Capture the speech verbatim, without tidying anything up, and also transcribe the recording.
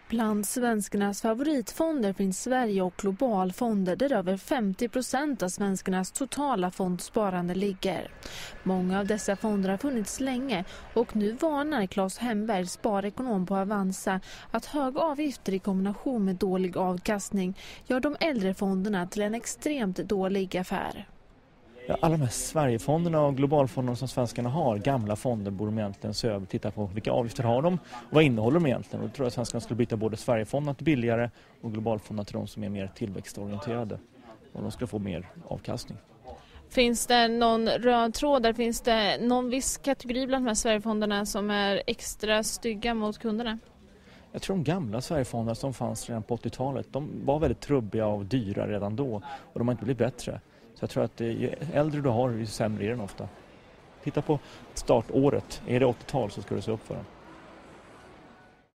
Bland svenskarnas favoritfonder finns Sverige- och globalfonder där över femtio procent av svenskarnas totala fondsparande ligger. Många av dessa fonder har funnits länge och nu varnar Claes Hemberg, sparekonom på Avanza, att höga avgifter i kombination med dålig avkastning gör de äldre fonderna till en extremt dålig affär. Ja, alla de här Sverigefonderna och globalfonderna som svenskarna har, gamla fonder, borde de egentligen se över, titta på vilka avgifter har de och vad innehåller de egentligen. Och då tror jag att svenskarna skulle byta både Sverigefonderna till billigare och globalfonderna till de som är mer tillväxtorienterade. Och de skulle få mer avkastning. Finns det någon röd tråd där? Finns det någon viss kategori bland de här Sverigefonderna som är extra stygga mot kunderna? Jag tror de gamla Sverigefonderna som fanns redan på åttiotalet, de var väldigt trubbiga och dyra redan då och de har inte blivit bättre. Så jag tror att ju äldre du har, ju sämre är den ofta. Titta på startåret. Är det åttiotal så ska du se upp för den.